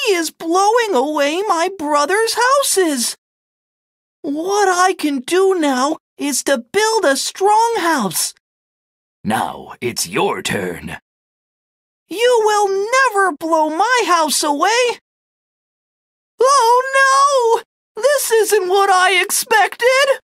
is blowing away my brother's houses. What I can do now is to build a strong house. Now it's your turn. You will never blow my house away. Oh no! This isn't what I expected!